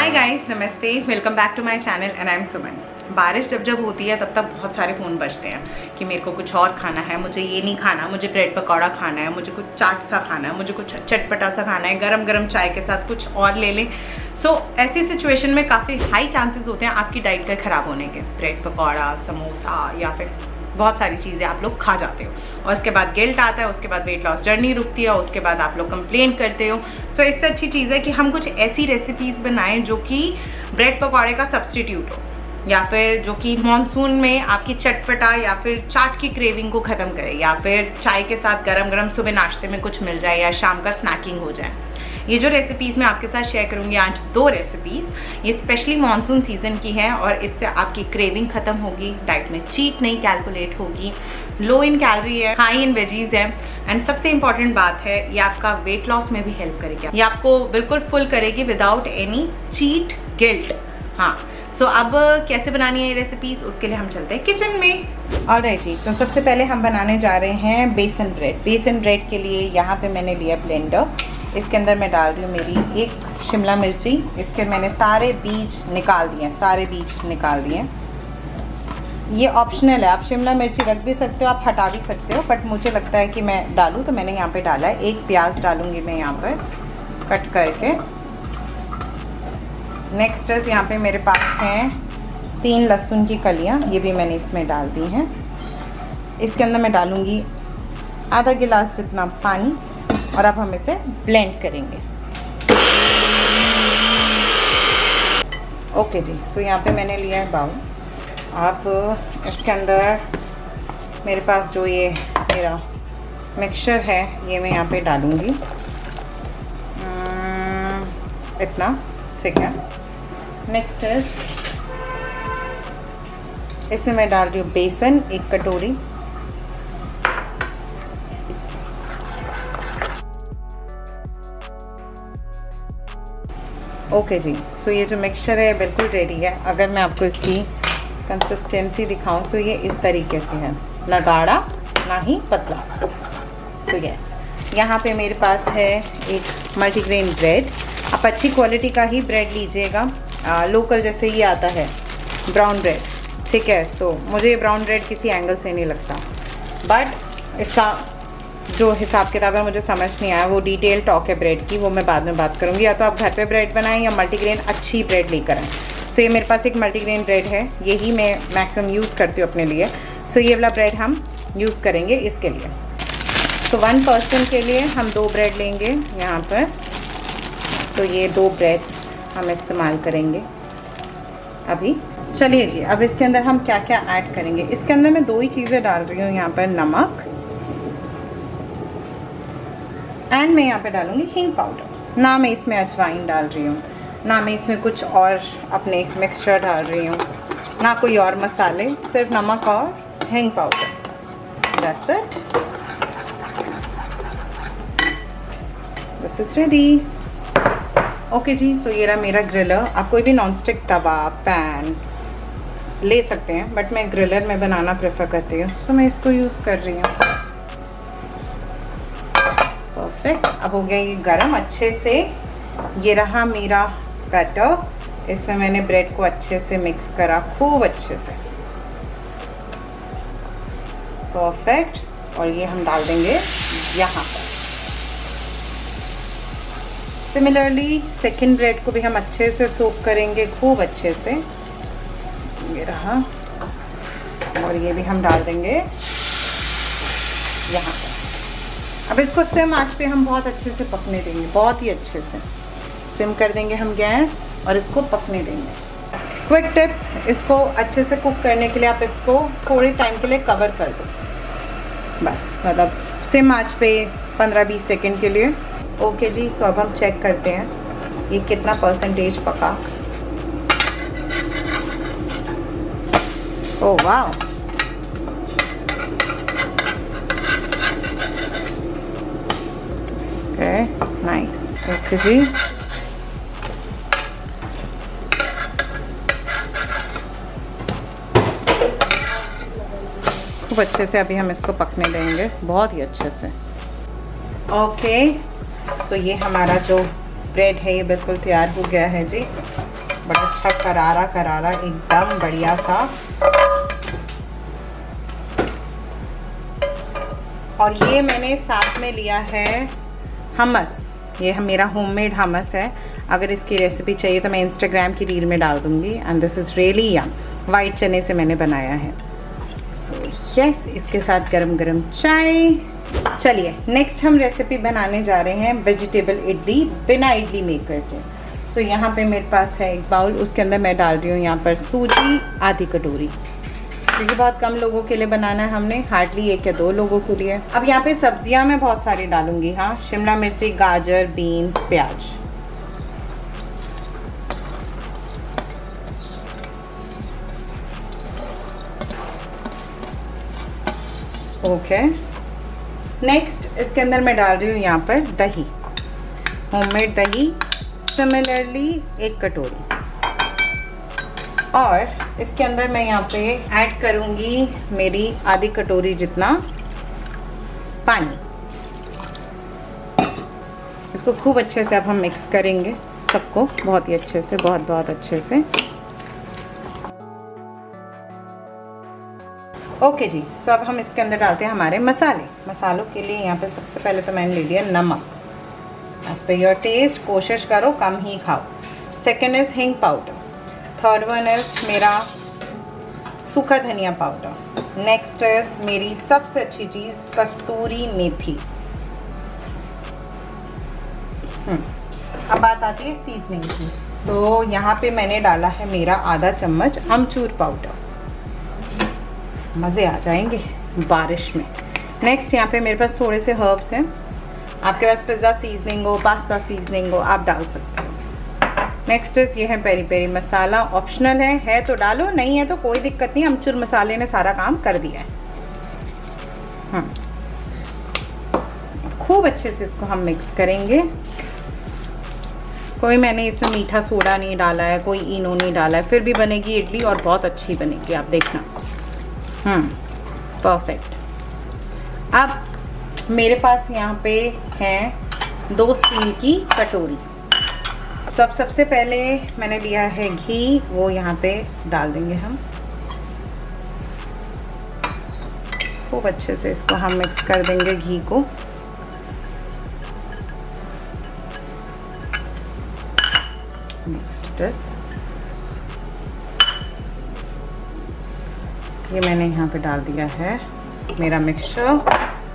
हाय guys, नमस्ते, welcome back to my channel and I am Suman. बारिश जब होती है तब बहुत सारे फ़ोन बजते हैं कि मेरे को कुछ और खाना है, मुझे ये नहीं खाना, मुझे ब्रेड पकौड़ा खाना है, मुझे कुछ चाट सा खाना है, मुझे कुछ चटपटा सा खाना है, गरम गरम चाय के साथ कुछ और ले लें। ऐसी सिचुएशन में काफ़ी हाई चांसेस होते हैं आपकी डाइट के ख़राब होने के। ब्रेड पकौड़ा, समोसा या फिर बहुत सारी चीज़ें आप लोग खा जाते हो और उसके बाद गिल्ट आता है, उसके बाद वेट लॉस जर्नी रुकती है, उसके बाद आप लोग कंप्लेन करते हो। इससे अच्छी चीज़ है कि हम कुछ ऐसी रेसिपीज़ बनाएं जो कि ब्रेड पकौड़े का सब्सटीट्यूट हो, या फिर जो कि मॉनसून में आपकी चटपटा या फिर चाट की क्रेविंग को ख़त्म करे, या फिर चाय के साथ गरम गरम सुबह नाश्ते में कुछ मिल जाए या शाम का स्नैकिंग हो जाए। ये जो रेसिपीज़ मैं आपके साथ शेयर करूंगी आज, 2 रेसिपीज़, ये स्पेशली मॉनसून सीज़न की हैं और इससे आपकी क्रेविंग ख़त्म होगी, डाइट में चीट नहीं कैलकुलेट होगी, लो इन कैलोरी है, हाई इन वेजीज है, एंड सबसे इंपॉर्टेंट बात है ये आपका वेट लॉस में भी हेल्प करेगी। ये आपको बिल्कुल फुल करेगी विदाउट एनी चीट गिल्ट। हाँ, अब कैसे बनानी है ये रेसिपीज़, उसके लिए हम चलते हैं किचन में। ऑलराइट जी, सबसे पहले हम बनाने जा रहे हैं बेसन ब्रेड। बेसन ब्रेड के लिए यहाँ पे मैंने लिया ब्लेंडर, इसके अंदर मैं डाल रही हूँ मेरी 1 शिमला मिर्ची। इसके मैंने सारे बीज निकाल दिए, सारे बीज निकाल दिए। ये ऑप्शनल है, आप शिमला मिर्ची रख भी सकते हो, आप हटा भी सकते हो, बट मुझे लगता है कि मैं डालूँ तो मैंने यहाँ पे डाला है। 1 प्याज डालूँगी मैं यहाँ पर कट करके। नेक्स्ट यहाँ पे मेरे पास हैं 3 लहसुन की कलियाँ, ये भी मैंने इसमें डाल दी हैं। इसके अंदर मैं डालूँगी आधा गिलास जितना पानी और अब हम इसे ब्लेंड करेंगे। ओके जी, यहाँ पे मैंने लिया है बाउल। अब इसके अंदर मेरे पास जो ये मेरा मिक्सचर है ये मैं यहाँ पे डालूँगी, इतना, ठीक है। नेक्स्ट इसमें मैं डाल रही हूँ बेसन 1 कटोरी। ओके जी, ये जो मिक्सचर है बिल्कुल रेडी है। अगर मैं आपको इसकी कंसिस्टेंसी दिखाऊं ये इस तरीके से है, ना गाढ़ा ना ही पतला। यस, यहाँ पे मेरे पास है एक मल्टीग्रेन ब्रेड। आप अच्छी क्वालिटी का ही ब्रेड लीजिएगा, लोकल जैसे ये आता है ब्राउन ब्रेड, ठीक है। मुझे ब्राउन ब्रेड किसी एंगल से नहीं लगता, बट इसका जो हिसाब किताब है मुझे समझ नहीं आया। वो डिटेल टॉक है ब्रेड की, वो मैं बाद में बात करूँगी। या तो आप घर पे ब्रेड बनाएं या मल्टीग्रेन अच्छी ब्रेड लेकर आएँ। ये मेरे पास एक मल्टीग्रेन ब्रेड है, यही मैं मैक्सिमम यूज़ करती हूँ अपने लिए। ये वाला ब्रेड हम यूज़ करेंगे इसके लिए। 1 पर्सन के लिए हम 2 ब्रेड लेंगे यहाँ पर। ये 2 ब्रेड्स हम इस्तेमाल करेंगे अभी। चलिए जी, अब इसके अंदर हम क्या क्या ऐड करेंगे। इसके अंदर मैं 2 ही चीज़ें डाल रही हूँ, यहाँ पर नमक, एंड मैं यहाँ पे डालूंगी हींग पाउडर। ना मैं इसमें अजवाइन डाल रही हूँ, ना मैं इसमें कुछ और अपने मिक्सचर डाल रही हूँ, ना कोई और मसाले, सिर्फ नमक और हींग powder. That's it, this is ready. Okay जी, ये रहा मेरा ग्रिलर। आप कोई भी नॉनस्टिक तवा पैन ले सकते हैं, बट मैं ग्रिलर में बनाना प्रेफर करती हूँ, तो मैं इसको यूज़ कर रही हूँ। परफेक्ट, अब हो गया ये गरम अच्छे से। ये रहा मेरा बैटर, इससे मैंने ब्रेड को अच्छे से मिक्स करा, खूब अच्छे से। परफेक्ट, और ये हम डाल देंगे यहाँ पर। सिमिलरली सेकंड ब्रेड को भी हम अच्छे से सोक करेंगे, खूब अच्छे से। ये रहा, और ये भी हम डाल देंगे यहाँ पर। अब इसको सिम आंच पे हम बहुत अच्छे से पकने देंगे, बहुत ही अच्छे से सिम कर देंगे हम गैस और इसको पकने देंगे। क्विक टिप, इसको अच्छे से कुक करने के लिए आप इसको थोड़े टाइम के लिए कवर कर दो, बस, मतलब सिम आंच पे 15-20 सेकंड के लिए। ओके जी, अब हम चेक करते हैं ये कितना परसेंटेज पका। ओह वाह, नाइस। ओके जी, खूब अच्छे से अभी हम इसको पकने देंगे, बहुत ही अच्छे से। ओके, ये हमारा जो ब्रेड है ये बिल्कुल तैयार हो गया है जी। बड़ा अच्छा करारा करारा एकदम बढ़िया सा। और ये मैंने साथ में लिया है हमस, ये मेरा होममेड हमस है। अगर इसकी रेसिपी चाहिए तो मैं इंस्टाग्राम की रील में डाल दूँगी। And this is really yum, white चने से मैंने बनाया है। सो यस, इसके साथ गरम गरम चाय। चलिए नेक्स्ट हम रेसिपी बनाने जा रहे हैं वेजिटेबल इडली बिना इडली मेकर के। सो यहाँ पे मेरे पास है एक बाउल, उसके अंदर मैं डाल रही हूँ यहाँ पर सूजी आधी कटोरी, क्योंकि बहुत कम लोगों के लिए बनाना है हमने, हार्डली 1 या 2 लोगों के लिए। अब यहाँ पे सब्जियाँ मैं बहुत सारी डालूंगी। हाँ, शिमला मिर्ची, गाजर, बीन्स, प्याज। ओके, नेक्स्ट इसके अंदर मैं डाल रही हूँ यहाँ पर दही, होममेड दही, सिमिलरली 1 कटोरी। और इसके अंदर मैं यहाँ पे ऐड करूँगी मेरी आधी कटोरी जितना पानी। इसको खूब अच्छे से अब हम मिक्स करेंगे सबको, बहुत ही अच्छे से, बहुत अच्छे से। ओके जी, सो अब हम इसके अंदर डालते हैं हमारे मसाले। मसालों के लिए यहाँ पे सबसे पहले तो मैंने ले लिया नमक, एज पे योर टेस्ट, कोशिश करो कम ही खाओ। Second is hing powder. Third one is मेरा सूखा धनिया पाउडर। नेक्स्ट इज मेरी सबसे अच्छी चीज़ कस्तूरी मेथी। अब बात आती है सीजनिंग की। सो यहाँ पे मैंने डाला है मेरा आधा चम्मच अमचूर पाउडर। मज़े आ जाएंगे बारिश में। नेक्स्ट यहाँ पे मेरे पास थोड़े से हर्ब्स हैं, आपके पास पिज़्ज़ा सीजनिंग हो, पास्ता सीजनिंग हो, आप डाल सकते हो। नेक्स्ट इज ये है पेरी पेरी मसाला, ऑप्शनल है तो डालो, नहीं है तो कोई दिक्कत नहीं, अमचूर मसाले ने सारा काम कर दिया है। खूब अच्छे से इसको हम मिक्स करेंगे। कोई मैंने इसमें मीठा सोडा नहीं डाला है, कोई इनो नहीं डाला है, फिर भी बनेगी इडली और बहुत अच्छी बनेगी, आप देखना। परफेक्ट। अब मेरे पास यहाँ पे हैं 2 स्टील की कटोरी। तो अब सबसे पहले मैंने लिया है घी, वो यहाँ पे डाल देंगे हम। खूब अच्छे से इसको हम मिक्स कर देंगे घी को। नेक्स्ट दिस, ये मैंने यहाँ पे डाल दिया है मेरा मिक्सचर।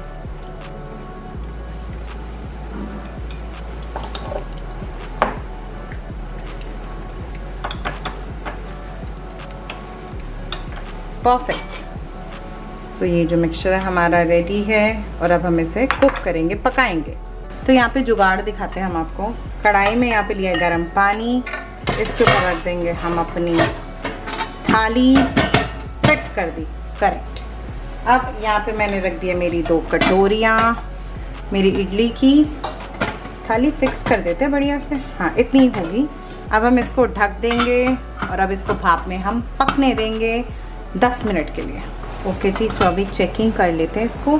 परफेक्ट। सो ये जो मिक्सचर है हमारा रेडी है और अब हम इसे कुक करेंगे, पकाएंगे। तो यहाँ पे जुगाड़ दिखाते हैं हम आपको। कढ़ाई में यहाँ पे लिया है गर्म पानी, इसके ऊपर रख देंगे हम अपनी थाली, फिट कर दी, करेक्ट। अब यहाँ पे मैंने रख दिया मेरी 2 कटोरियाँ, मेरी इडली की थाली फिक्स कर देते हैं बढ़िया से। हाँ, इतनी होगी। अब हम इसको ढक देंगे और अब इसको भाप में हम पकने देंगे 10 मिनट के लिए। ओके जी, तो अभी चेकिंग कर लेते हैं इसको।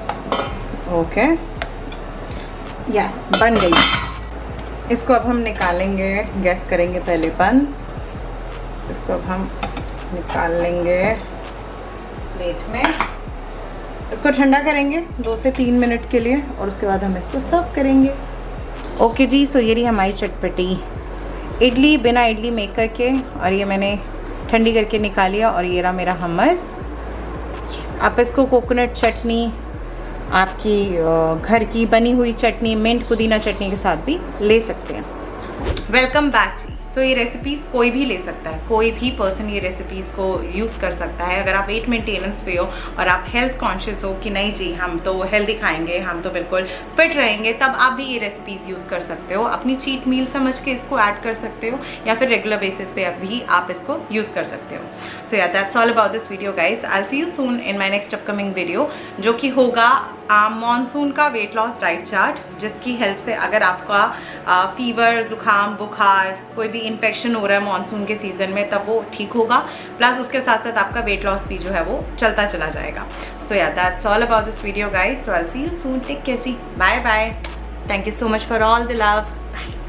ओके, यस, बन गई। इसको अब हम निकालेंगे, गैस करेंगे पहले बंद। इसको अब हम निकाल लेंगे प्लेट में। इसको ठंडा करेंगे 2 से 3 मिनट के लिए और उसके बाद हम इसको सर्व करेंगे। ओके जी, सो ये रही हमारी चटपटी इडली बिना इडली मेकर के, और ये मैंने ठंडी करके निकाल लिया। और ये रहा मेरा हमस। आप इसको कोकोनट चटनी, आपकी घर की बनी हुई चटनी, मिंट पुदीना चटनी के साथ भी ले सकते हैं। वेलकम बैक जी। सो ये रेसिपीज़ कोई भी ले सकता है, कोई भी पर्सन ये रेसिपीज़ को यूज़ कर सकता है। अगर आप वेट मेंटेनेंस पे हो और आप हेल्थ कॉन्शियस हो कि नहीं जी हम तो हेल्दी खाएंगे, हम तो बिल्कुल फिट रहेंगे, तब आप भी ये रेसिपीज़ यूज़ कर सकते हो। अपनी चीट मील समझ के इसको ऐड कर सकते हो, या फिर रेगुलर बेसिस पे भी आप इसको यूज़ कर सकते हो। So yeah that's all about this video guys. I see you soon in my next upcoming video, जो कि होगा मॉनसून का वेट लॉस डाइट चार्ट, जिसकी हेल्प से अगर आपका फीवर, जुकाम, बुखार, कोई भी इन्फेक्शन हो रहा है मॉनसून के सीज़न में, तब वो ठीक होगा। प्लस उसके साथ साथ आपका वेट लॉस भी जो है वो चलता चला जाएगा। So yeah that's all about this video guys. So I will see you soon, take care जी, bye bye, thank you so much for all the love, bye.